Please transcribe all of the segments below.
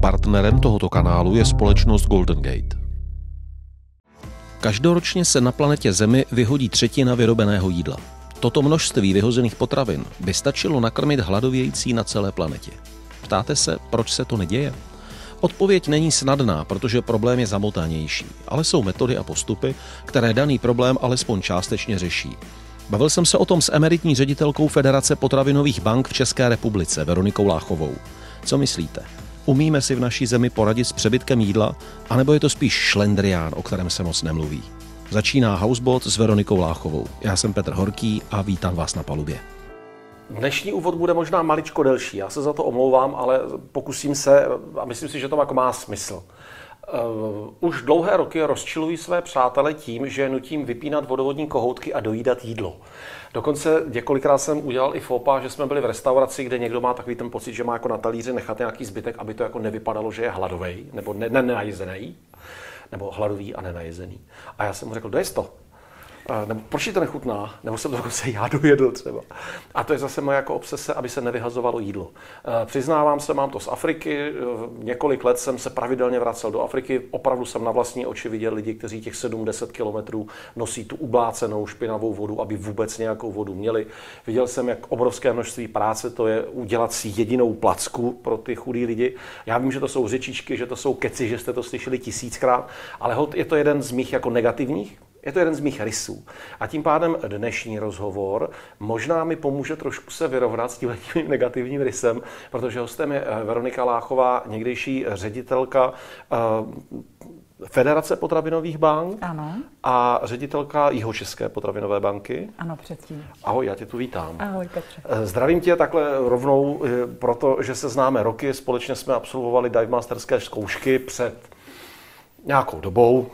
Partnerem tohoto kanálu je společnost Golden Gate. Každoročně se na planetě Zemi vyhodí třetina vyrobeného jídla. Toto množství vyhozených potravin by stačilo nakrmit hladovějící na celé planetě. Ptáte se, proč se to neděje? Odpověď není snadná, protože problém je zamotanější, ale jsou metody a postupy, které daný problém alespoň částečně řeší. Bavil jsem se o tom s emeritní ředitelkou Federace potravinových bank v České republice, Veronikou Láchovou. Co myslíte? Umíme si v naší zemi poradit s přebytkem jídla, anebo je to spíš šlendrián, o kterém se moc nemluví? Začíná Housebot s Veronikou Láchovou. Já jsem Petr Horký a vítám vás na palubě. Dnešní úvod bude možná maličko delší, já se za to omlouvám, ale pokusím se a myslím si, že to jako má smysl. Už dlouhé roky rozčilují své přátele tím, že nutím vypínat vodovodní kohoutky a dojídat jídlo. Dokonce několikrát jsem udělal i fópa, že jsme byli v restauraci, kde někdo má takový ten pocit, že má jako na talíři nechat nějaký zbytek, aby to jako nevypadalo, že je hladovej nebo nenajezený, nebo hladový a nenajezený. A já jsem mu řekl, dojez to. Nebo proč ti to nechutná, nebo jsem to dokonce já dojedl třeba. A to je zase moje jako obsese, aby se nevyhazovalo jídlo. Přiznávám se, mám to z Afriky, několik let jsem se pravidelně vracel do Afriky, opravdu jsem na vlastní oči viděl lidi, kteří těch 7-10 kilometrů nosí tu ublácenou špinavou vodu, aby vůbec nějakou vodu měli. Viděl jsem, jak obrovské množství práce to je udělat si jedinou placku pro ty chudý lidi. Já vím, že to jsou řečičky, že to jsou keci, že jste to slyšeli 1000krát, ale je to jeden z mých jako negativních. Je to jeden z mých rysů. A tím pádem dnešní rozhovor možná mi pomůže trošku se vyrovnat s tím negativním rysem, protože hostem je Veronika Láchová, někdejší ředitelka Federace potravinových bank. Ano. A ředitelka Jihočeské potravinové banky. Ano, předtím. Ahoj, já tě tu vítám. Ahoj, Petře. Zdravím tě takhle rovnou, protože se známe roky. Společně jsme absolvovali dive masterské zkoušky před nějakou dobou.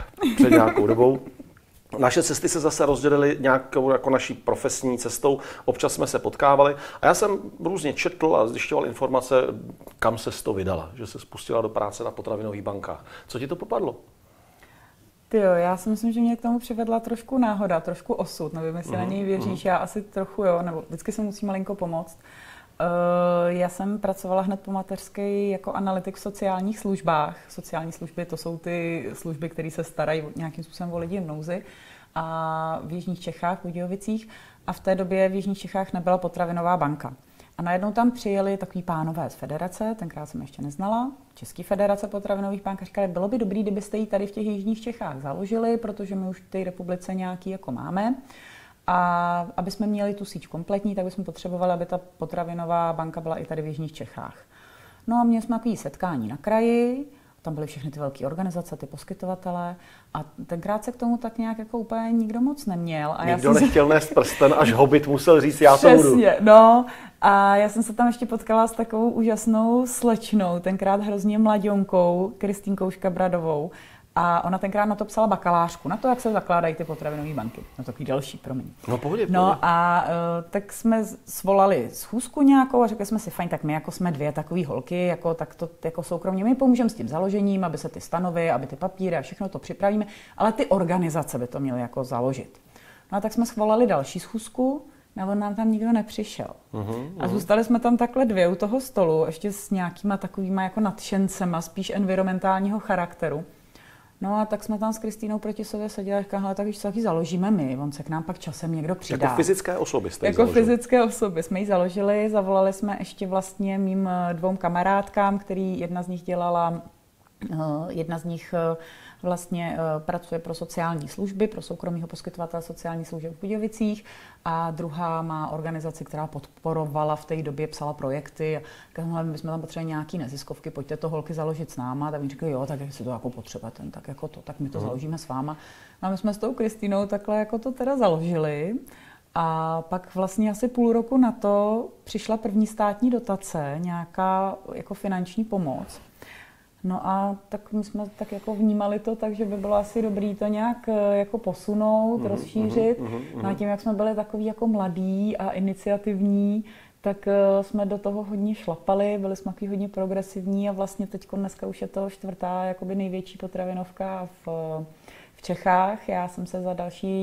Naše cesty se zase rozdělily nějakou jako naší profesní cestou, občas jsme se potkávali a já jsem různě četl a zjišťoval informace, kam se to vydala, že se spustila do práce na potravinových bankách. Co ti to popadlo? Jo, já si myslím, že mě k tomu přivedla trošku náhoda, trošku osud, nevím, jestli na něj věříš, já asi trochu jo, nebo vždycky se musí malinko pomoct. Já jsem pracovala hned po mateřské jako analytik v sociálních službách. Sociální služby, to jsou ty služby, které se starají nějakým způsobem o lidi v nouzi. A v jižních Čechách, v Budějovicích. A v té době v jižních Čechách nebyla potravinová banka. A najednou tam přijeli takový pánové z federace, tenkrát jsem ještě neznala, České federace potravinových bank, a říkali, bylo by dobrý, kdybyste ji tady v těch jižních Čechách založili, protože my už v té republice nějaký jako máme. A aby jsme měli tu síť kompletní, tak bychom potřebovali, aby ta potravinová banka byla i tady v jižních Čechách. No a měli jsme takové setkání na kraji, tam byly všechny ty velké organizace, ty poskytovatelé a tenkrát se k tomu tak nějak jako úplně nikdo moc neměl. A nikdo nechtěl nést prsten, až Hobbit musel říct, já to budu. Přesně, no. A já jsem se tam ještě potkala s takovou úžasnou slečnou, tenkrát hrozně mladionkou, Kristýnkou Škabradovou. A ona tenkrát na to psala bakalářku, na to, jak se zakládají ty potravinové banky. No takový další, promiň. No pohodě. No a tak jsme svolali schůzku nějakou a řekli jsme si, fajn, tak my jako jsme dvě takové holky, jako, tak to jako soukromně, my pomůžeme s tím založením, aby se ty stanovy, aby ty papíry a všechno to připravíme, ale ty organizace by to měly jako založit. No a tak jsme svolali další schůzku, a on nám tam nikdo nepřišel. A zůstali jsme tam takhle dvě u toho stolu, ještě s nějakýma takovýma jako nadšencema, spíš environmentálního charakteru. No a tak jsme tam s Kristýnou proti sobě seděli a říkali, tak když se taky založíme my, on se k nám pak časem někdo přidá. Jako fyzické osoby jste ji Jako založili. fyzické osoby jsme ji založili, zavolali jsme ještě vlastně mým dvou kamarádkám, který jedna z nich vlastně pracuje pro sociální služby, pro soukromého poskytovatele sociálních služeb v Budějovicích a druhá má organizaci, která podporovala v té době, psala projekty a říkala, my jsme tam potřebovali nějaký neziskovky, pojďte to holky založit s náma, tak mi řekli, jo, tak jestli to jako potřebujete, tak jako to, tak my to založíme s váma. A my jsme s tou Kristýnou takhle jako to teda založili. A pak vlastně asi půl roku na to přišla první státní dotace, nějaká jako finanční pomoc. No a tak my jsme tak jako vnímali to tak, že by bylo asi dobré to nějak jako posunout, rozšířit. No a tím, jak jsme byli takový jako mladí a iniciativní, tak jsme do toho hodně šlapali, byli jsme takový hodně progresivní a vlastně teď dneska už je to čtvrtá jakoby největší potravinovka v Čechách. Já jsem se za další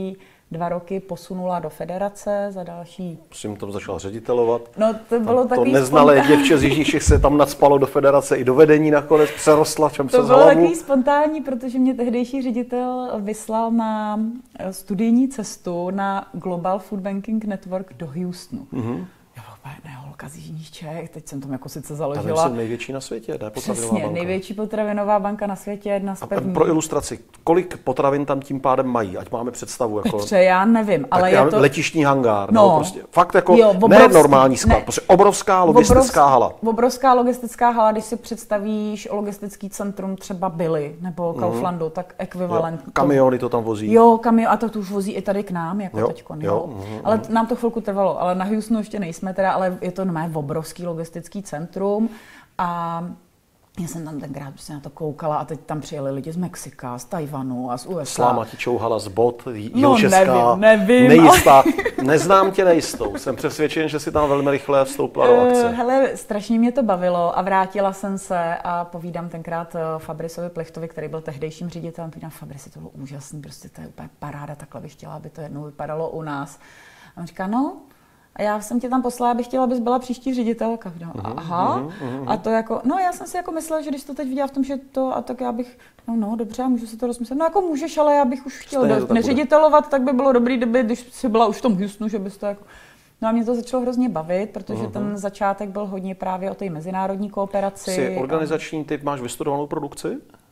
2 roky posunula do federace, za další... Jsem tam začala ředitelovat. No, to bylo to takový neznalé děvče z Jižních Čech se tam nacpalo do federace i do vedení nakonec, přerostla, čem se To z bylo hlavu. takový spontánní, protože mě tehdejší ředitel vyslal na studijní cestu na Global Food Banking Network do Houstonu. Já byla úplně, ne, holka z Jižních Čech, teď jsem tam jako sice založila. Tam je největší na světě, ne? Potravinová Přesně, banka. největší potravinová banka na světě, jedna z A prvních. pro ilustraci, kolik potravin tam tím pádem mají, ať máme představu. Jako, Petře, já nevím, ale je to... Letištní hangár, No. prostě. Fakt jako Jo, ne normální sklad, ne. prostě obrovská logistická hala. Obrovská logistická hala, když si představíš logistický centrum třeba Billy nebo Kauflandu, tak ekvivalent. Jo, kamiony to tam vozí. Jo, kamion, a to už vozí i tady k nám, jako Jo, teďkon, jo, Ale nám to chvilku trvalo, ale na Houstonu ještě nejsme teda, ale je to normálně obrovský logistický centrum a já jsem tam tenkrát prostě na to koukala a teď tam přijeli lidi z Mexika, z Tajvanu a z USA. Sláma ti čouhala z bot, No, jihočeská, nevím. nejistá. Neznám tě nejistou. Jsem přesvědčen, že si tam velmi rychle vstoupila do akce. Hele, strašně mě to bavilo a vrátila jsem se a povídám tenkrát Fabrisovi Plechtovi, který byl tehdejším ředitelem. Povídám, Fabrisi, to bylo úžasný, prostě to je úplně paráda, takhle bych chtěla, aby to jednou vypadalo u nás. A on říká, no, a já jsem tě tam poslala, abych chtěla, abys byla příští ředitelka. Aha. A to jako, no já jsem si jako myslela, že když to teď viděla v tom, že to, a tak já bych, no dobře, můžu si to rozmyslet. No jako můžeš, ale já bych už chtěla neředitelovat, tak by bylo dobrý, když jsi byla už v tom Houstonu, že bys to jako... No a mě to začalo hrozně bavit, protože ten začátek byl hodně právě o té mezinárodní kooperaci. Jsi organizační typ, máš vystudovanou produkci?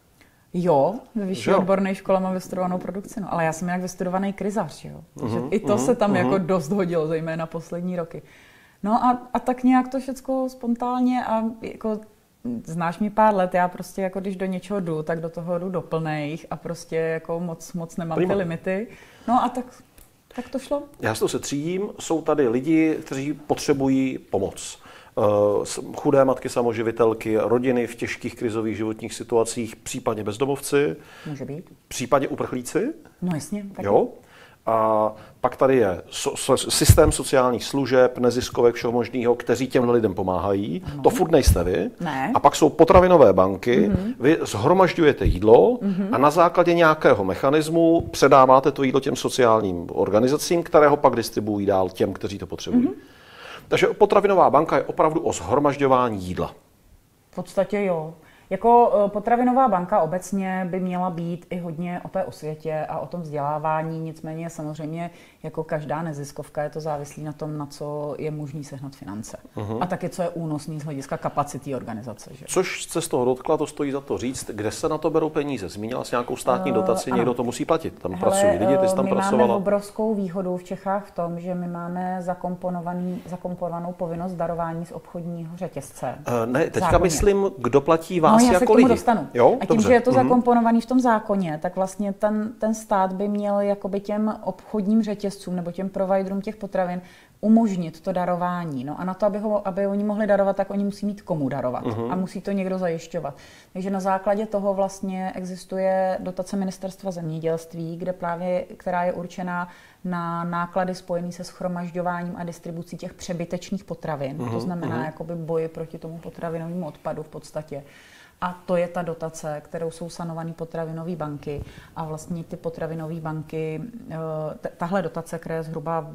Jo, ve vyšší odborné škole mám vystudovanou produkci, no, ale já jsem jinak vystudovaný kryzař, jo. Takže i to se tam jako dost hodilo, zejména poslední roky. No a tak nějak to všecko spontánně a jako znáš mě pár let, já prostě jako když do něčeho jdu, tak do toho jdu do plných a prostě jako moc nemám ty limity. No a tak to šlo. Já s to se třídím, jsou tady lidi, kteří potřebují pomoc. Chudé matky samoživitelky, rodiny v těžkých krizových životních situacích, případně bezdomovci. Může být. Případně uprchlíci. No jasně. Taky. Jo. A pak tady je systém sociálních služeb, neziskovek, všeho možného, kteří těm lidem pomáhají. Ano. To furt nejste vy. Ne. A pak jsou potravinové banky. Vy shromažďujete jídlo a na základě nějakého mechanismu předáváte to jídlo těm sociálním organizacím, které ho pak distribuují dál těm, kteří to potřebují. Takže potravinová banka je opravdu o shromažďování jídla. V podstatě jo. Jako potravinová banka obecně by měla být i hodně o té osvětě a o tom vzdělávání, nicméně samozřejmě jako každá neziskovka je to závislý na tom, na co je možný sehnat finance. A taky, co je únosný z hlediska kapacity organizace. Že? Což se z toho dotkla, to stojí za to říct, kde se na to berou peníze. Zmínila jsi nějakou státní dotaci, někdo to musí platit. Tam pracují lidi, ty jsi tam pracovala. My máme obrovskou výhodu v Čechách v tom, že my máme zakomponovanou povinnost darování z obchodního řetězce. Ne, teďka myslím, kdo platí vás já jako se k tomu lidi. dostanu. Jo? A tím, že je to zakomponovaný v tom zákoně, tak vlastně ten stát by měl jakoby těm obchodním řetězcům nebo těm providerům těch potravin umožnit to darování. No a na to, aby oni mohli darovat, tak oni musí mít komu darovat. A musí to někdo zajišťovat. Takže na základě toho vlastně existuje dotace Ministerstva zemědělství, která je určená na náklady spojené se shromažďováním a distribucí těch přebytečných potravin. To znamená jakoby boji proti tomu potravinovému odpadu v podstatě. A to je ta dotace, kterou jsou sanované potravinové banky. A vlastně ty potravinové banky, tahle dotace kryje zhruba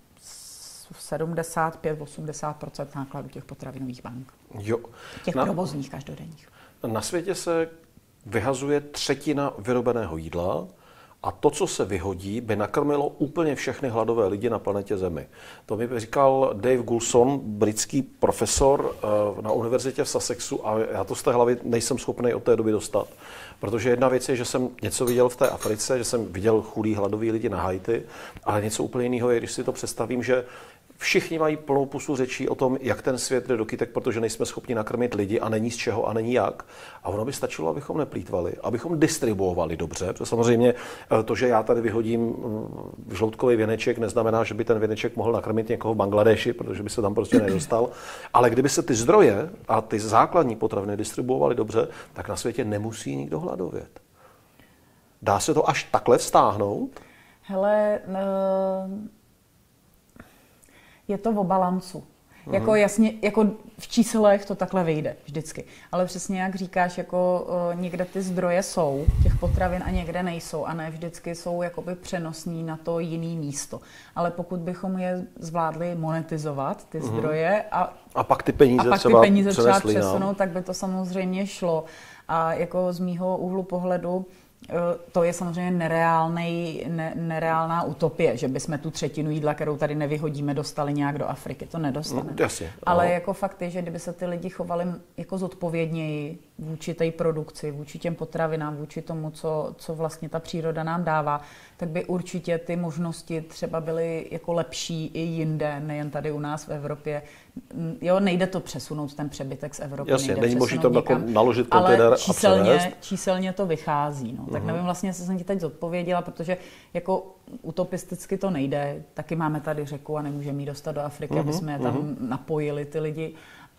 75-80% nákladů těch potravinových bank. Jo. Těch provozních každodenních. Na světě se vyhazuje 1/3 vyrobeného jídla a to, co se vyhodí, by nakrmilo úplně všechny hladové lidi na planetě Zemi. To mi říkal Dave Goulson, britský profesor na univerzitě v Sussexu a já to z té hlavy nejsem schopný od té doby dostat. Protože jedna věc je, že jsem něco viděl v té Africe, že jsem viděl chudý hladový lidi na Haiti, ale něco úplně jiného je, když si to představím, že všichni mají plnou pusu řečí o tom, jak ten svět jde do kytek, protože nejsme schopni nakrmit lidi a není z čeho a není jak. A ono by stačilo, abychom neplýtvali, abychom distribuovali dobře. Protože samozřejmě to, že já tady vyhodím žloutkový věneček, neznamená, že by ten věneček mohl nakrmit někoho v Bangladeši, protože by se tam prostě nedostal. Ale kdyby se ty zdroje a ty základní potraviny distribuovaly dobře, tak na světě nemusí nikdo hladovět. Dá se to až takhle vztáhnout? Hele, je to o balancu. Jako jasně, jako v číslech to takhle vyjde vždycky. Ale přesně jak říkáš, jako někde ty zdroje jsou těch potravin a někde nejsou a ne vždycky jsou jakoby přenosní na to jiný místo. Ale pokud bychom je zvládli monetizovat, ty zdroje a pak ty peníze třeba přesunout, tak by to samozřejmě šlo. A jako z mýho úhlu pohledu to je samozřejmě nereálná utopie, že bychom tu třetinu jídla, kterou tady nevyhodíme, dostali nějak do Afriky. To nedostaneme. Ale jako fakt je, že kdyby se ty lidi chovali jako zodpovědněji vůči té produkci, vůči těm potravinám, vůči tomu, co vlastně ta příroda nám dává, tak by určitě ty možnosti třeba byly jako lepší i jinde, nejen tady u nás v Evropě. Jo, nejde to přesunout ten přebytek z Evropy. Jasně, není možné to jako naložit kontejner a převést. Číselně to vychází. No. Tak nevím vlastně, jestli jsem ti teď zodpověděla, protože jako utopisticky to nejde. Taky máme tady řeku a nemůžeme ji dostat do Afriky, aby jsme je tam napojili ty lidi.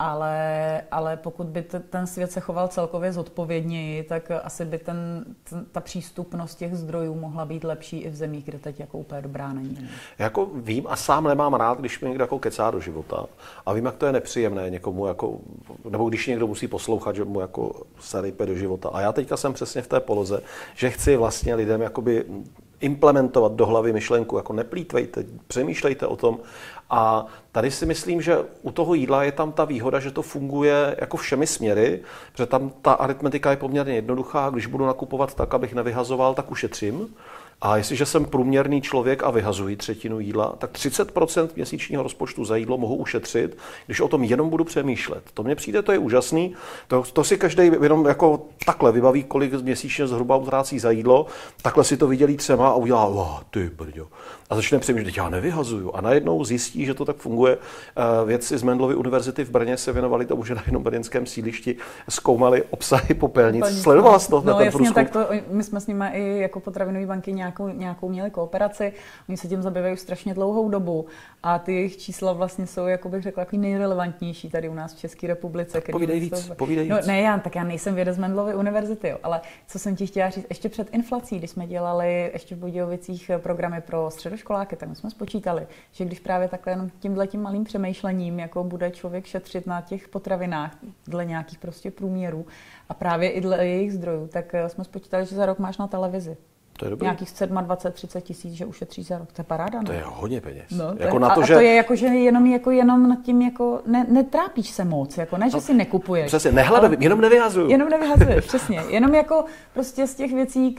Ale pokud by ten svět se choval celkově zodpovědněji, tak asi by ta přístupnost těch zdrojů mohla být lepší i v zemích, kde teď jako úplně dobrá není. Já jako vím a sám nemám rád, když mi někdo jako kecá do života a vím, jak to je nepříjemné někomu, jako, nebo když někdo musí poslouchat, že mu jako se rype do života. A já teďka jsem přesně v té poloze, že chci vlastně lidem jakoby implementovat do hlavy myšlenku, jako neplýtvejte, přemýšlejte o tom. A tady si myslím, že u toho jídla je tam ta výhoda, že to funguje jako všemi směry, protože tam ta aritmetika je poměrně jednoduchá. Když budu nakupovat tak, abych nevyhazoval, tak ušetřím. A jestliže jsem průměrný člověk a vyhazuji třetinu jídla, tak 30% měsíčního rozpočtu za jídlo mohu ušetřit, když o tom jenom budu přemýšlet. To mně přijde, to je úžasný. To si každý jenom jako takhle vybaví, kolik měsíčně zhruba utrácí za jídlo. Takhle si to vydělí třema a udělá, ty brďo. A začne přemýšlet, já nevyhazuju. A najednou zjistí, že to tak funguje. Vědci z Mendelovy univerzity v Brně se věnovali tomu, že na jednom brněnském sídlišti zkoumali obsahy popelnic. Sledovala jsi to? No jasně, tak to, my jsme s nimi i jako potravinové banky nějakou měli kooperaci. Oni se tím zabývají strašně dlouhou dobu a ty jejich čísla vlastně jsou, jako bych řekla, takový nejrelevantnější tady u nás v České republice. Povídej víc. No, ne, já nejsem vědec z Mendelovy univerzity, jo, ale co jsem ti chtěla říct, ještě před inflací, když jsme dělali ještě v Budějovicích programy pro středoškoláky, tak my jsme spočítali, že když právě takhle jenom tímhletím malým přemýšlením, jako bude člověk šetřit na těch potravinách dle nějakých prostě průměrů a právě i dle jejich zdrojů, tak jsme spočítali, že za rok máš na televizi to je dobrý. Nějakých 27-30 tisíc, že ušetří za rok. To je paráda, ne? To je hodně peněz. No, jako na to, že... to je jako, že jenom nad tím jako netrápíš se moc, jako ne, že si nekupuješ. Přesně, nehledavím, jenom nevyhazuju. Jenom nevyhazuješ, přesně. Jenom jako prostě z těch věcí,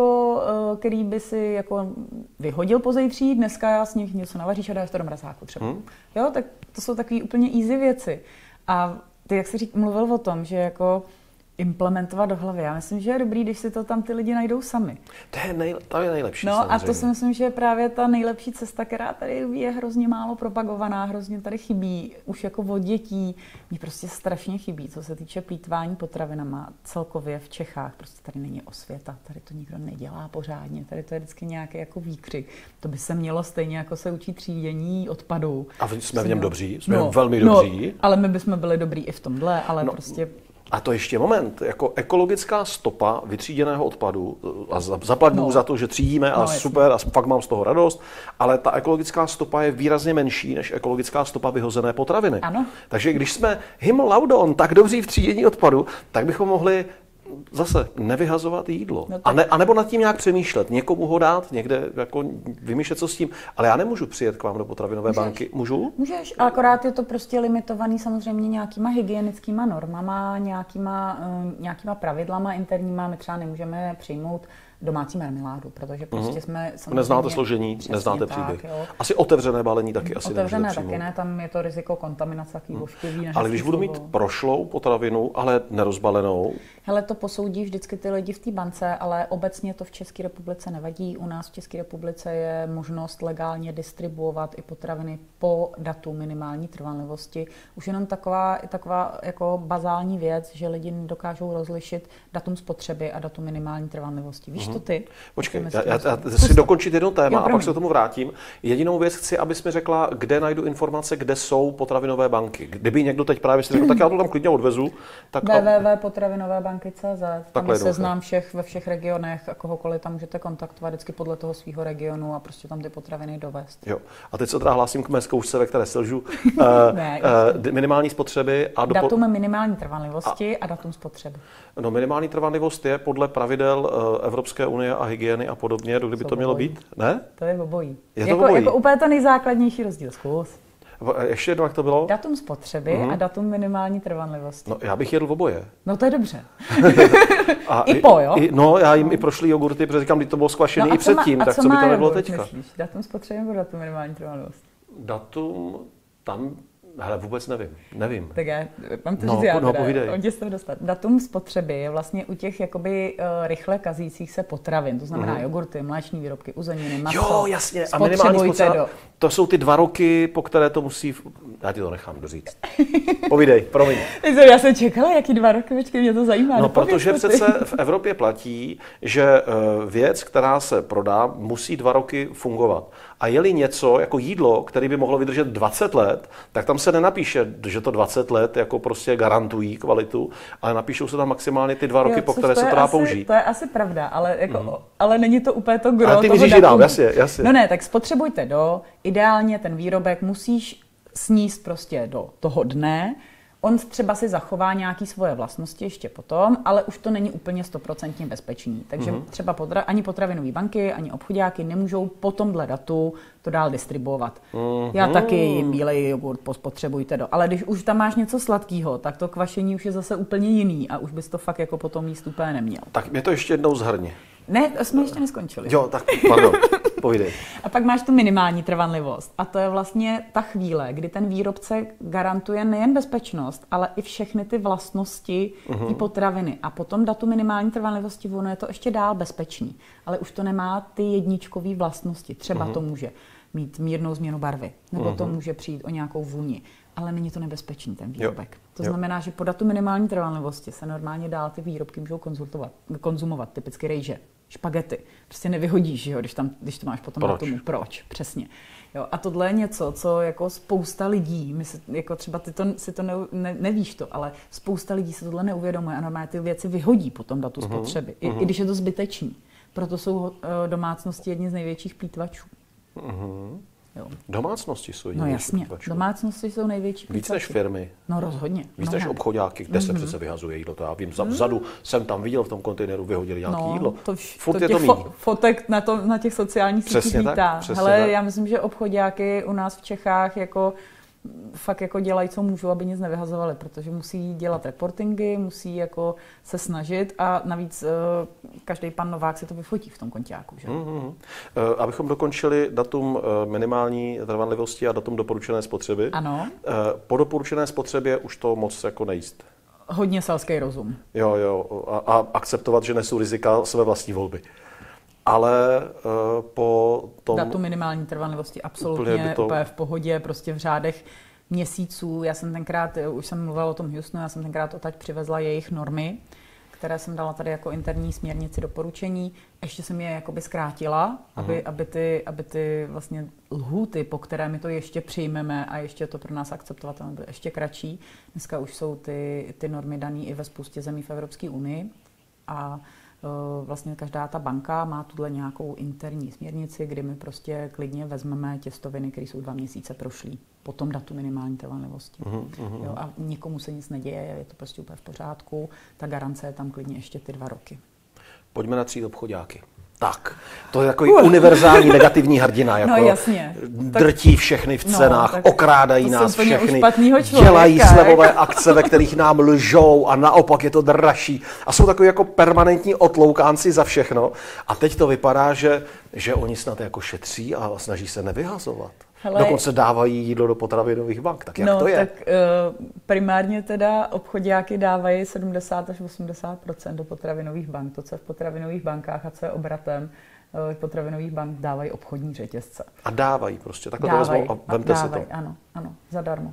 který by si jako vyhodil pozejtří, dneska z nich něco navaříš a dáš to do mrazáku třeba. Jo, tak to jsou takové úplně easy věci. A ty, jak jsi mluvil o tom, že jako implementovat do hlavy. Já myslím, že je dobrý, když si to tam ty lidi najdou sami. To je nejlepší. No samozřejmě. A to si myslím, že je právě ta nejlepší cesta, která tady je hrozně málo propagovaná, hrozně tady chybí, už jako od dětí. Mně prostě strašně chybí, co se týče plýtvání potravinama celkově v Čechách. Prostě tady není osvěta, tady to nikdo nedělá pořádně, tady to je vždycky nějaký jako výkřik. To by se mělo stejně jako se učí třídění odpadů. A jsme v něm dobří, jsme velmi dobří. No, ale my bychom byli dobrý i v tomhle, ale prostě... A to ještě moment, jako ekologická stopa vytříděného odpadu, a zaplať Bůh za to, že třídíme a super a fakt mám z toho radost, ale ta ekologická stopa je výrazně menší než ekologická stopa vyhozené potraviny. Ano. Takže když jsme him laudon tak dobří v třídění odpadu, tak bychom mohli zase nevyhazovat jídlo. No a nebo nad tím nějak přemýšlet. Někomu ho dát, někde jako vymýšlet, co s tím. Ale já nemůžu přijet k vám do potravinové banky. Můžu? Můžeš, akorát je to prostě limitovaný samozřejmě nějakýma hygienickýma normama, nějakýma pravidlama interníma. My třeba nemůžeme přijmout domácí marmeládu, protože prostě jsme samozřejmě... Neznáte složení, neznáte příběh. Asi otevřené balení taky asi otevřené taky ne, tam je to riziko kontaminace, takový ošklivý. Ale když budu mít prošlou potravinu, ale nerozbalenou... Hele, to posoudí vždycky ty lidi v té bance, ale obecně to v České republice nevadí. U nás v České republice je možnost legálně distribuovat i potraviny po datu minimální trvanlivosti. Už jenom taková jako bazální věc, že lidi dokážou rozlišit datum spotřeby a datum minimální trvanlivosti. Víš to ty? Počkej, já si dokončit jedno téma a pak se k tomu vrátím. Jedinou věc chci, abys mi řekla, kde najdu informace, kde jsou potravinové banky. Kdyby někdo teď právě si řekl, tak já to tam klidně odvezu. www.potravinovébanky.cz. Tam je seznam ve všech regionech a kohokoliv tam můžete kontaktovat vždycky podle toho svého regionu a prostě tam ty potraviny dovést. Jo. A teď se teda hlásím k mé zkoušce, ve které selžu. Minimální spotřeby a datum minimální trvanlivosti a datum spotřeby. No, minimální trvanlivost je podle pravidel Evropské unie a hygieny a podobně, kdyby to mělo být, ne? To je obojí. Je to obojí? Jako úplně to nejzákladnější rozdíl. Zkus. Ještě jednou, jak to bylo? Datum spotřeby a datum minimální trvanlivosti. No, já bych jedl oboje. No, to je dobře. A jo? No, já jim i prošlý jogurty, protože říkám, když to bylo skvašený i předtím, tak co by to nebylo teďka? Myslíš? Datum spotřeby nebo datum minimální trvanlivosti? Datum tam... Hele, vůbec nevím. Tak já mám to říct já povídej. On tě z toho dostat. Datum spotřeby je vlastně u těch jakoby rychle kazících se potravin, to znamená jogurty, mléčné výrobky, uzeniny, maso. Jo, jasně. A minimální spotřeba, to jsou ty 2 roky, po které to musí... Já ti to nechám doříct. Povídej, promiň. Já jsem čekala, jaký 2 roky, počkej, mě to zajímá. No, protože přece v Evropě platí, že věc, která se prodá, musí 2 roky fungovat. A je-li něco jako jídlo, které by mohlo vydržet 20 let, tak tam se nenapíše, že to 20 let jako prostě garantují kvalitu, ale napíšou se tam maximálně ty 2 roky, po které se to dá použít. To je asi pravda, ale, jako, ale není to úplně to gro toho datumu. Ale ty myslíš jinam, jasně. No ne, tak spotřebujte ideálně ten výrobek musíš sníst prostě do toho dne. On třeba si zachová nějaké svoje vlastnosti ještě potom, ale už to není úplně 100% bezpečný. Takže třeba ani potravinové banky, ani obchodáky nemůžou po tomhle datu to dál distribuovat. Já taky jim bílej jogurt, spotřebujte ale když už tam máš něco sladkého, tak to kvašení už je zase úplně jiný a už bys to fakt jako potom jíst úplně neměl. Tak mě to ještě jednou zhrni. Ne, jsme ještě neskončili. Jo, tak pardon, povídej. A pak máš tu minimální trvanlivost. A to je vlastně ta chvíle, kdy ten výrobce garantuje nejen bezpečnost, ale i všechny ty vlastnosti té potraviny. A potom datu minimální trvanlivosti, ono je to ještě dál bezpečný. Ale už to nemá ty jedničkové vlastnosti. Třeba to může mít mírnou změnu barvy, nebo to může přijít o nějakou vůni. Ale není to nebezpečný, ten výrobek. To znamená, že po datu minimální trvanlivosti se normálně dál ty výrobky můžou konzumovat, typicky rejže, špagety. Prostě nevyhodíš, jo, když to máš potom datumu. Proč? Přesně. Jo, a tohle je něco, co jako spousta lidí, jako třeba ty nevíš to, ale spousta lidí se tohle neuvědomuje a normálně ty věci vyhodí po tom datu spotřeby, i když je to zbytečný. Proto jsou domácnosti jedni z největších plýtvačů. Jo. Domácnosti jsou největší. No jasně, domácnosti jsou největší plýtvači. Víc než firmy. No rozhodně. Víc než obchodáky, kde se přece vyhazuje jídlo. To já vím, vzadu jsem tam viděl v tom kontejneru, vyhodili nějaké jídlo. Furt je to fotek na těch sociálních sítích vítá. Hele, já myslím, že obchodáky u nás v Čechách jako fakt jako dělají, co můžou, aby nic nevyhazovali, protože musí dělat reportingy, musí jako se snažit a navíc každý pan Novák si to vyfotí v tom konťáku. Že? Abychom dokončili datum minimální trvanlivosti a datum doporučené spotřeby. Ano. Po doporučené spotřebě už to moc jako nejíst. Hodně selský rozum. Jo. A akceptovat, že nesou rizika své vlastní volby. Ale po tom... Datu minimální trvanlivosti absolutně úplně v pohodě, prostě v řádech měsíců. Já jsem tenkrát, už jsem mluvila o tom Houstonu, já jsem tenkrát odtaď přivezla jejich normy, které jsem dala tady jako interní směrnici doporučení. Ještě jsem je jakoby zkrátila, aby ty vlastně lhůty, po které my to ještě přijmeme a ještě to pro nás akceptovatelné bude ještě kratší. Dneska už jsou ty normy dané i ve spoustě zemí v Evropské unii a vlastně každá ta banka má tuhle nějakou interní směrnici, kdy my prostě klidně vezmeme těstoviny, které jsou 2 měsíce prošlý po tom datu minimální trvanlivosti. Jo, a nikomu se nic neděje, je to prostě úplně v pořádku. Ta garance je tam klidně ještě ty 2 roky. Pojďme na 3 obchodáky. Tak, to je takový univerzální negativní hrdina, jako no, jasně. Drtí všechny v cenách, okrádají nás všechny, člověka, dělají slevové akce, ve kterých nám lžou a naopak je to dražší. A jsou takový jako permanentní otloukánci za všechno. A teď to vypadá, že oni snad jako šetří a snaží se nevyhazovat. Hele, dokonce dávají jídlo do potravinových bank, tak jak to je? Tak primárně teda obchodáky dávají 70 až 80% do potravinových bank. To, co je v potravinových bankách a co je obratem potravinových bank, dávají obchodní řetězce. A dávají prostě, takhle to vezmou a vemte si to. Ano, zadarmo.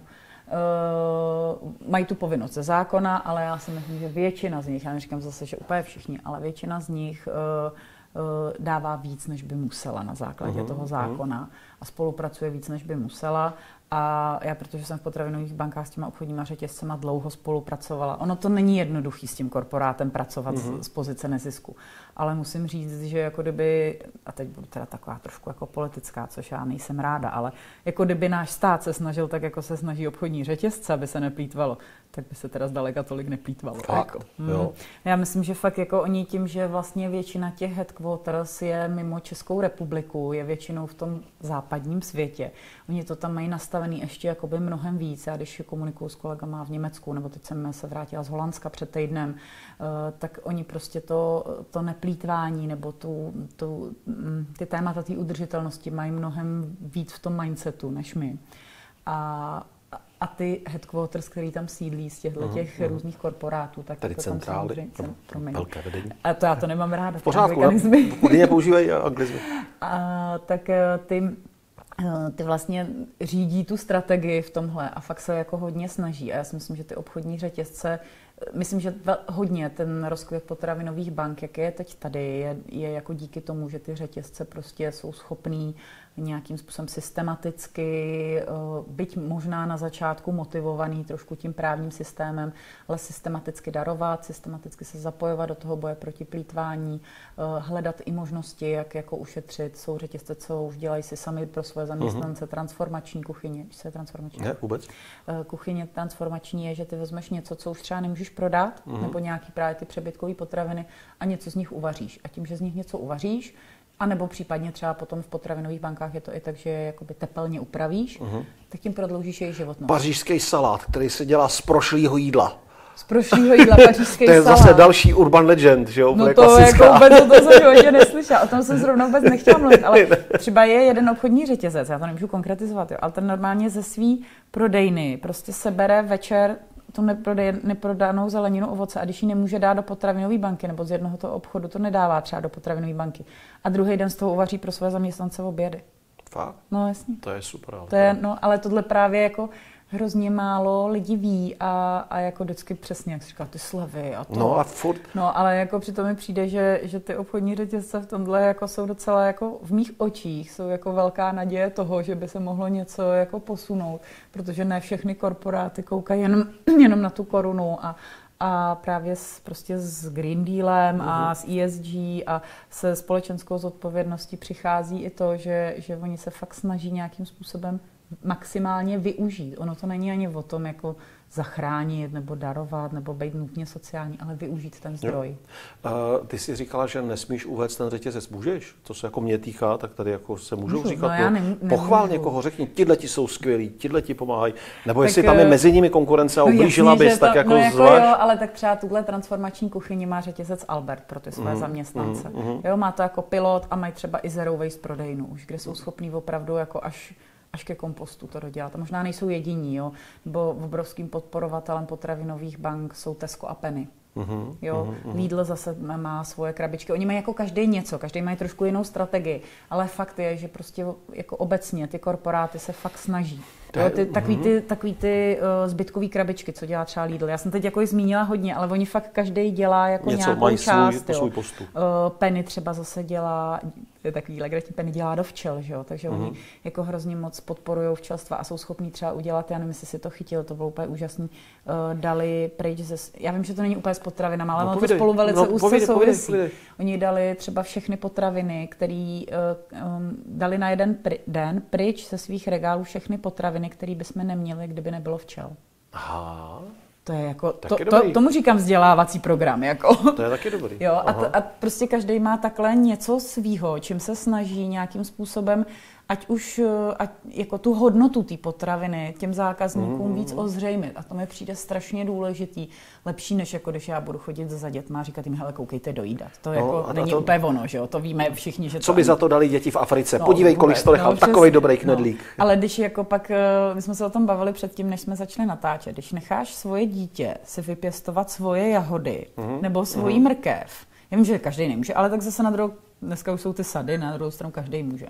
Mají tu povinnost ze zákona, ale já si myslím, že většina z nich, já neříkám zase, že úplně všichni, ale většina z nich dává víc, než by musela na základě toho zákona a spolupracuje víc, než by musela. A já, protože jsem v potravinových bankách s těma obchodníma řetězcema dlouho spolupracovala, ono to není jednoduchý s tím korporátem pracovat z pozice nezisku, ale musím říct, že jako kdyby, a teď budu teda taková trošku jako politická, což já nejsem ráda, ale jako kdyby náš stát se snažil tak, jako se snaží obchodní řetězce, aby se neplýtvalo, tak by se teda zdaleka tolik neplýtvalo. Fakt, jo. Já myslím, že fakt jako oni tím, že vlastně většina těch headquarters je mimo Českou republiku, je většinou v tom západním světě. Oni to tam mají nastavený ještě jakoby mnohem víc. Já když komunikuju s kolegama v Německu, nebo teď jsem se vrátila z Holandska před týdnem, tak oni prostě to neplýtvání nebo ty témata té udržitelnosti mají mnohem víc v tom mindsetu než my. A ty headquarters, který tam sídlí z těch různých korporátů, tak tady to centrály, tam velké vedení. A to já to nemám ráda. V pořádku, pokud nepoužívají anglizmy. Tak ty vlastně řídí tu strategii v tomhle a fakt se jako hodně snaží. A já si myslím, že ty obchodní řetězce, myslím, že hodně ten rozkvět potravinových bank, jak je teď tady, je jako díky tomu, že ty řetězce prostě jsou schopný nějakým způsobem systematicky, byť možná na začátku motivovaný trošku tím právním systémem, ale systematicky darovat, systematicky se zapojovat do toho boje proti plýtvání, hledat i možnosti, jak jako ušetřit. Jsou řetězce, co už dělají si sami pro své zaměstnance transformační kuchyně. Víš, co je transformační? Ne, vůbec. Kuchyně transformační je, že ty vezmeš něco, co už třeba nemůžeš prodat, nebo nějaký právě ty přebytkové potraviny a něco z nich uvaříš. A tím, že z nich něco uvaříš, a nebo případně třeba potom v potravinových bankách je to i tak, že jakoby tepelně upravíš, tak tím prodloužíš jejich životnost. Pařížský salát, který se dělá z prošlýho jídla. Z prošlýho jídla pařížský salát. To je salát. zase další urban legend, že jo? No to klasická. jako vůbec to jsem životě neslyšela, o tom jsem zrovna vůbec nechtěla mluvit, ale třeba je jeden obchodní řetězec, já to nemůžu konkretizovat, jo, ale ten normálně ze svý prodejny prostě sebere večer tu neprodanou zeleninu, ovoce a když ji nemůže dát do potravinové banky nebo z jednoho toho obchodu, to nedává třeba do potravinové banky. A druhý den z toho uvaří pro své zaměstnance obědy. Fakt? No jasně. To je super. Ale tohle právě jako hrozně málo lidí ví a jako vždycky přesně, jak jsi říkal, ty slevy a to. No a furt. No ale jako přitom mi přijde, že ty obchodní řetězce v tomhle jako jsou docela jako v mých očích jsou jako velká naděje toho, že by se mohlo něco jako posunout, protože ne všechny korporáty koukají jenom na tu korunu a právě prostě s Green Dealem a s ESG a se společenskou zodpovědností přichází i to, že oni se fakt snaží nějakým způsobem maximálně využít. Ono to není ani o tom, jako zachránit nebo darovat nebo být nutně sociální, ale využít ten zdroj. Ty jsi říkala, že nesmíš uvést ten řetězec. Můžeš? To se jako mě týká, tak tady jako se můžou říkat. Pochvál někoho, řekni, tihleti jsou skvělí, tihleti pomáhají. Nebo tak jestli tam je mezi nimi konkurence a ublížila bys, tak jako zvlášť. Jo, ale tak třeba tuhle transformační kuchyni má řetězec Albert pro ty své zaměstnance. Jo, má to jako pilot a mají třeba i zero waste prodejnu, už kde jsou schopní opravdu jako až ke kompostu to dodělat. A možná nejsou jediní, jo? Nebo obrovským podporovatelem potravinových bank jsou Tesco a Penny. Lidl zase má svoje krabičky. Oni mají jako každý něco, každý mají trošku jinou strategii, ale fakt je, že prostě jako obecně ty korporáty se fakt snaží. Jo, takový ty zbytkový krabičky, co dělá třeba Lidl. Já jsem teď jako zmínila hodně, ale oni fakt každý dělá jako něco, nějakou část. Svůj postup. Penny třeba zase dělá, je takový legratní, Penny dělá do včel, že jo? Takže oni jako hrozně moc podporují včelstva a jsou schopní třeba udělat, já nevím, jestli si to chytil, to bylo úplně úžasný, dali pryč já vím, že to není úplně s potravinami, ale to spolu velice úzce souvisí. Oni dali třeba všechny potraviny, které dali na jeden den pryč ze svých regálů všechy potraviny, které bychom neměli, kdyby nebylo včel. Aha. To je jako, tomu říkám vzdělávací program. Jako. To je taky dobrý. Jo, a prostě každý má takhle něco svýho, čím se snaží nějakým způsobem, ať jako tu hodnotu té potraviny těm zákazníkům víc ozřejmit. A to mi přijde strašně důležitý. Lepší, než jako když já budu chodit za dětma a říkat jim, hele, koukejte dojídat. To jako není úplně ono, že jo? To víme všichni, že co by za to dali děti v Africe? Podívej, kolik to nechal, takovej dobrý knedlík. Ale když jako pak, my jsme se o tom bavili předtím, než jsme začali natáčet, když necháš svoje dítě si vypěstovat svoje jahody nebo svoji mrkev, já vím, že každý nemůže, ale tak zase dneska už jsou ty sady, na druhou stranu každý může.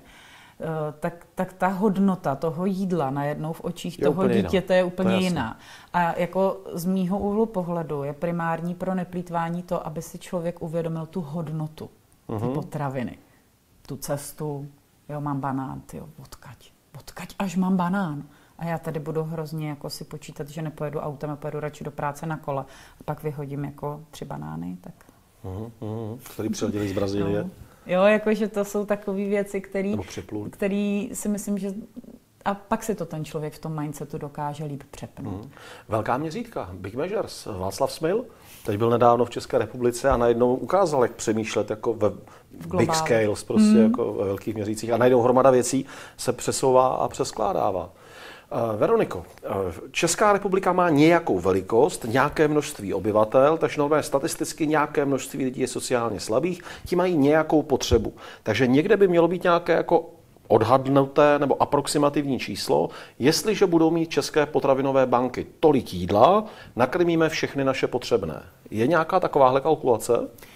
Tak ta hodnota toho jídla najednou v očích toho dítěte je úplně jiná. A jako z mýho úhlu pohledu je primární pro neplýtvání to, aby si člověk uvědomil tu hodnotu ty potraviny, tu cestu, jo, mám banán, tyjo, odkaď až mám banán. A já tady budu hrozně jako si počítat, že nepojedu autem a pojedu radši do práce na kole. A pak vyhodím jako 3 banány, tak... Který přiletěli z Brazílie. No. Jo, jakože to jsou takové věci, který si myslím, že... A pak si to ten člověk v tom mindsetu dokáže líp přepnout. Velká měřítka, big measures. Václav Smil, teď byl nedávno v České republice a najednou ukázal, jak přemýšlet jako ve big scales, prostě jako ve velkých měřících. A najednou hromada věcí se přesouvá a přeskládává. Veroniko, Česká republika má nějakou velikost, nějaké množství obyvatel, takže normálně statisticky nějaké množství lidí je sociálně slabých, ti mají nějakou potřebu. Takže někde by mělo být nějaké jako odhadnuté nebo aproximativní číslo, jestliže budou mít české potravinové banky tolik jídla, nakrmíme všechny naše potřebné. Je nějaká takováhle kalkulace?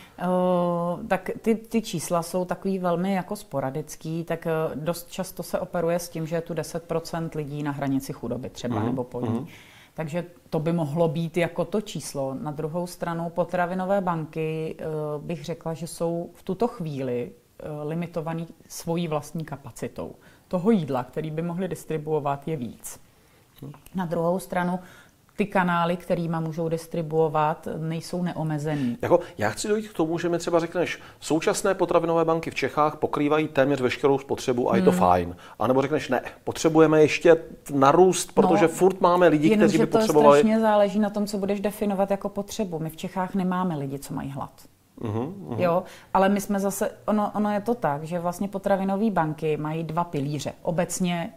Tak ty čísla jsou takový velmi jako sporadický, tak dost často se operuje s tím, že je tu 10% lidí na hranici chudoby třeba nebo pod ní. Takže to by mohlo být jako to číslo. Na druhou stranu potravinové banky bych řekla, že jsou v tuto chvíli limitovaný svojí vlastní kapacitou. Toho jídla, který by mohli distribuovat, je víc. Na druhou stranu ty kanály, kterými můžou distribuovat, nejsou neomezený. Jako, já chci dojít k tomu, že mi třeba řekneš, současné potravinové banky v Čechách pokrývají téměř veškerou spotřebu a je to fajn. A nebo řekneš, ne, potřebujeme ještě narůst, protože furt máme lidi, kteří by potřebovali... Jenom, že to strašně záleží na tom, co budeš definovat jako potřebu. My v Čechách nemáme lidi, co mají hlad. Jo, ale my jsme zase, ono je to tak, že vlastně potravinové banky mají 2 pilíře obecně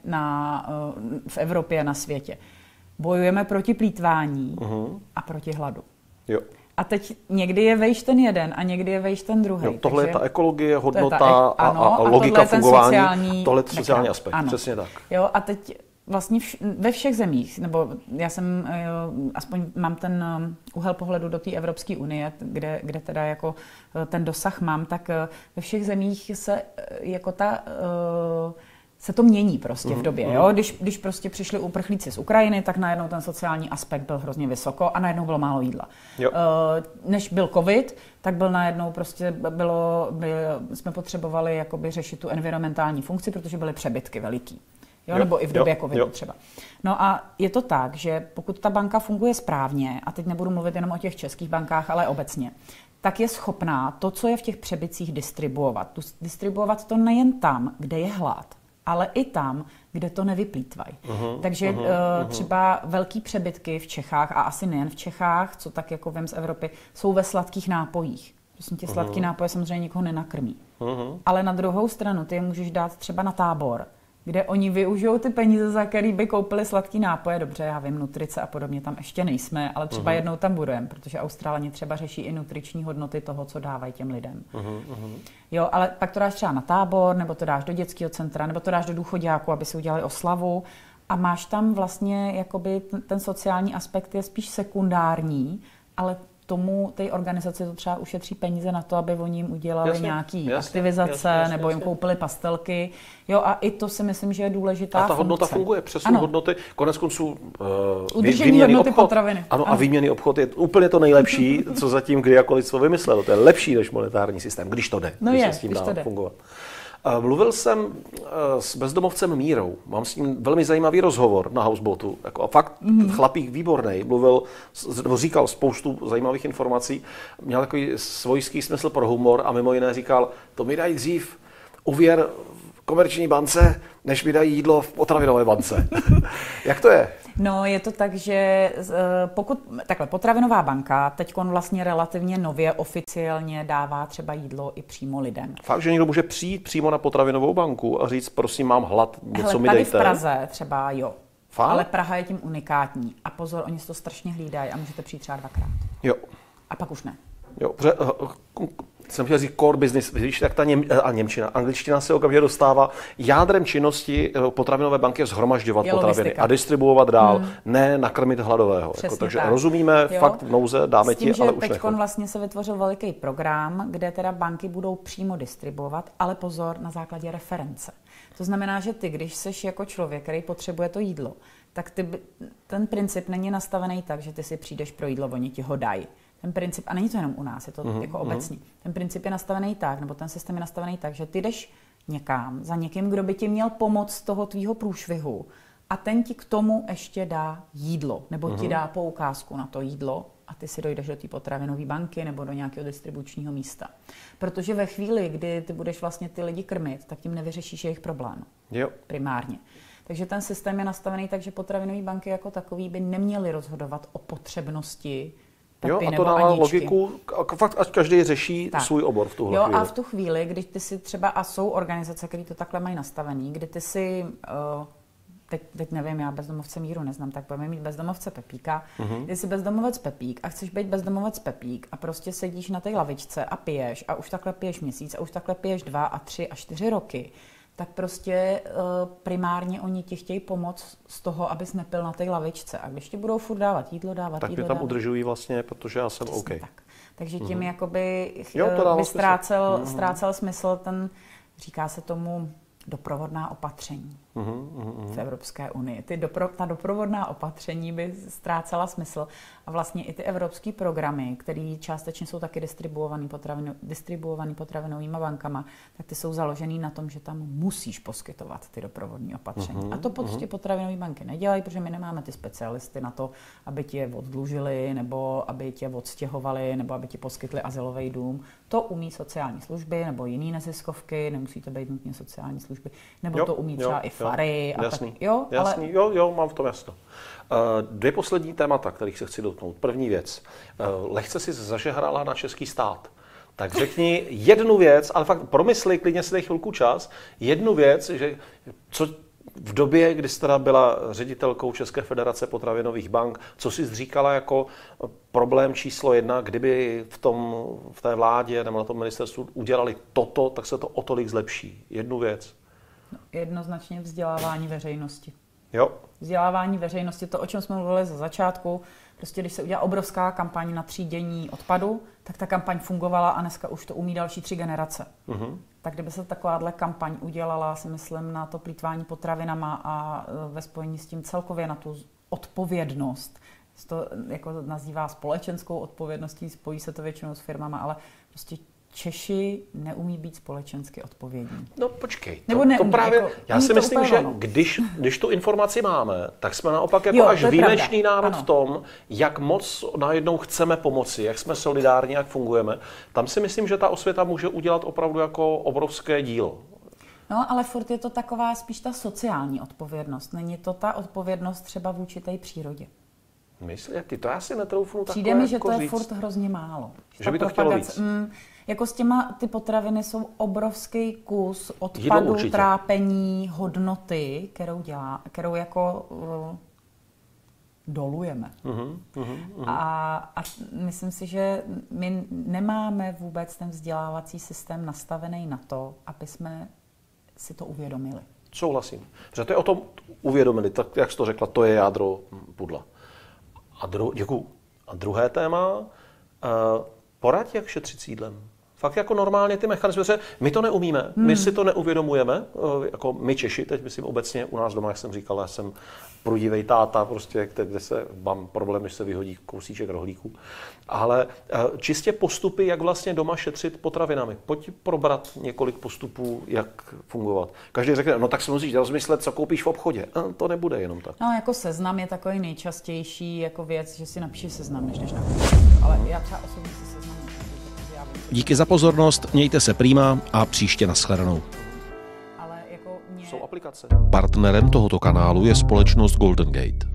v Evropě a na světě. Bojujeme proti plýtvání a proti hladu. Jo. A teď někdy je vejš ten jeden a někdy je vejš ten druhý. Jo, tohle je ta ekologie, hodnota a logika fungování. Tohle je sociální aspekt, ano. Přesně tak. Jo, a teď vlastně ve všech zemích, nebo já jsem, aspoň mám ten úhel pohledu do té Evropské unie, kde teda jako ten dosah mám, tak ve všech zemích se to mění prostě v době. Jo? Když prostě přišli uprchlíci z Ukrajiny, tak najednou ten sociální aspekt byl hrozně vysoko a najednou bylo málo jídla. Než byl covid, tak byl najednou prostě jsme potřebovali jakoby řešit tu environmentální funkci, protože byly přebytky veliký. Jo, nebo i v době covidu třeba. No a je to tak, že pokud ta banka funguje správně, a teď nebudu mluvit jenom o těch českých bankách, ale obecně, tak je schopná to, co je v těch přebytcích, distribuovat. Distribuovat to nejen tam, kde je hlad, ale i tam, kde to nevyplýtvají. Takže třeba velký přebytky v Čechách, a asi nejen v Čechách, co tak jako vím z Evropy, jsou ve sladkých nápojích. Prostě ty sladký nápoje samozřejmě nikoho nenakrmí. Ale na druhou stranu ty je můžeš dát třeba na Tábor, kde oni využijou ty peníze, za který by koupili sladký nápoje. Dobře, já vím, nutrice a podobně tam ještě nejsme, ale třeba jednou tam budeme, protože Australani třeba řeší i nutriční hodnoty toho, co dávají těm lidem. Jo, ale pak to dáš třeba na Tábor, nebo to dáš do dětského centra, nebo to dáš do důchoďáku, aby si udělali oslavu. A máš tam vlastně, jakoby ten sociální aspekt je spíš sekundární, ale té organizaci to třeba ušetří peníze na to, aby oni jim udělali nějaký aktivizace, nebo jim koupili pastelky. Jo, a i to si myslím, že je důležitá funkce. A ta hodnota funguje, přesun hodnoty, konec konců udržení hodnoty potraviny. Ano, a výměnný obchod je úplně to nejlepší, co zatím kdy jako lidstvo vymyslelo. To je lepší než monetární systém, když to jde, když se s tím dá fungovat. Mluvil jsem s bezdomovcem Mírou, mám s ním velmi zajímavý rozhovor na Houseboatu. Jako, a fakt chlapík výborný, říkal spoustu zajímavých informací, měl takový svojský smysl pro humor a mimo jiné říkal, to mi dají dřív úvěr v komerční bance, než mi dají jídlo v potravinové bance. Jak to je? No, je to tak, že potravinová banka teď vlastně relativně nově oficiálně dává třeba jídlo i přímo lidem. Fakt, že někdo může přijít přímo na potravinovou banku a říct, prosím, mám hlad, něco mi dejte. Tady v Praze třeba jo. Fakt? Ale Praha je tím unikátní. A pozor, oni si to strašně hlídají a můžete přijít třeba 2krát. Jo. A pak už ne. Jo, jsem chtěl říct core business, víš, tak ta němčina, angličtina se okamžitě dostává. Jádrem činnosti potravinové banky je shromažďovat potraviny a distribuovat dál, ne nakrmit hladového. Jako, takže tak. Rozumíme, fakt v nouze, dáme ti, ale už nechod. Vlastně se vytvořil veliký program, kde teda banky budou přímo distribuovat, ale pozor, na základě reference. To znamená, že ty, když jsi jako člověk, který potřebuje to jídlo, tak ten princip není nastavený tak, že ty si přijdeš pro jídlo, oni ti ho dají. ten princip, a není to jenom u nás, je to jako obecný, ten princip je nastavený tak, nebo ten systém je nastavený tak, že ty jdeš někam za někým, kdo by ti měl pomoct z toho tvýho průšvihu a ten ti k tomu ještě dá jídlo, nebo ti dá poukázku na to jídlo a ty si dojdeš do té potravinové banky nebo do nějakého distribučního místa. Protože ve chvíli, kdy ty budeš vlastně ty lidi krmit, tak tím nevyřešíš jejich problém. Jo. Primárně. Takže ten systém je nastavený tak, že potravinové banky jako takový by neměly rozhodovat o potřebnosti Pepi a to nebo dává Aničky. Logiku, fakt, ať každý řeší svůj obor v tuhle chvíli. A v tu chvíli, když ty si třeba, a jsou organizace, které to takhle mají nastavený, kdy ty si, teď nevím, já bezdomovce Míru neznám, tak budeme mít bezdomovce Pepíka, když jsi bezdomovec Pepík a chceš být bezdomovec Pepík a prostě sedíš na té lavičce a piješ a už takhle piješ měsíc a už takhle piješ 2 a 3 a 4 roky, tak prostě primárně oni ti chtějí pomoct z toho, abys nepil na té lavičce. A když ti budou furt dávat jídlo, tak mě tam udržují vlastně, protože já jsem přesně OK. Tak. Takže tím jakoby by ztrácel smysl ten, říká se tomu, doprovodná opatření v Evropské unii. Ta doprovodná opatření by ztrácela smysl a vlastně i ty evropské programy, které částečně jsou taky distribuovaný potravinovými bankama, tak ty jsou založený na tom, že tam musíš poskytovat ty doprovodní opatření. A to prostě potravinové banky nedělají, protože my nemáme ty specialisty na to, aby ti je oddlužili, nebo aby tě odstěhovali, nebo aby ti poskytli azylový dům. To umí sociální služby nebo jiné neziskovky, nemusí to být nutně sociální služby, nebo to umí třeba i Fary. Jasný, jasný. Ale... mám v tom jasno. 2 poslední témata, kterých se chci dotknout. První věc. Lehce si zažehrala na český stát. Tak řekni jednu věc, ale fakt promysli, klidně si dej chvilku čas, jednu věc, že co v době, kdy jsi teda byla ředitelkou České federace potravinových bank, co jsi říkala jako problém číslo 1, kdyby v té vládě nebo na tom ministerstvu udělali toto, tak se to o tolik zlepší. Jednu věc. No, jednoznačně vzdělávání veřejnosti. Jo. Vzdělávání veřejnosti, to, o čem jsme mluvili za začátku, prostě když se udělá obrovská kampaň na třídění odpadu, tak ta kampaň fungovala a dneska už to umí další 3 generace. Tak kdyby se takováhle kampaň udělala, si myslím, na to plýtvání potravinama a ve spojení s tím celkově na tu odpovědnost, to jako nazývá společenskou odpovědností, spojí se to většinou s firmama, ale prostě Češi neumí být společensky odpovědní. No počkej, neumí, právě, jako, já si myslím, že no. když tu informaci máme, tak jsme naopak jako až výjimečný národ v tom, jak moc najednou chceme pomoci, jak jsme solidární, jak fungujeme. Tam si myslím, že ta osvěta může udělat opravdu jako obrovské dílo. No, ale furt je to taková spíš ta sociální odpovědnost. Není to ta odpovědnost třeba vůči té přírodě. Myslíš, ty to já si netroufnu takhle přijde mi, že jako to je říct. furt hrozně málo. Že by to chtělo víc. Jako s těma, ty potraviny jsou obrovský kus odpadu, trápení, hodnoty, kterou jako dolujeme. A myslím si, že my nemáme vůbec ten vzdělávací systém nastavený na to, aby jsme si to uvědomili. Souhlasím. Protože to je o tom uvědomili, tak jak jsi to řekla, to je jádro pudla. Děkuju. A druhé téma, poraď, jak šetřit s jídlem. Fakt jako normálně ty mechanismy, my to neumíme, my si to neuvědomujeme, jako my Češi, teď myslím obecně u nás doma, jak jsem říkal, já jsem prudivej táta, prostě, kde se mám problém, když se vyhodí kousíček rohlíku. Ale čistě postupy, jak vlastně doma šetřit potravinami. Pojď probrat několik postupů, jak fungovat. Každý řekne, no tak si musíš rozmyslet, co koupíš v obchodě. To nebude jenom tak. No jako seznam je takový nejčastější jako věc, že si napíšeš seznam, než na ale já třeba osobně si seznam. Díky za pozornost, mějte se prýma a příště nashledanou. Jsou aplikace. Partnerem tohoto kanálu je společnost Golden Gate.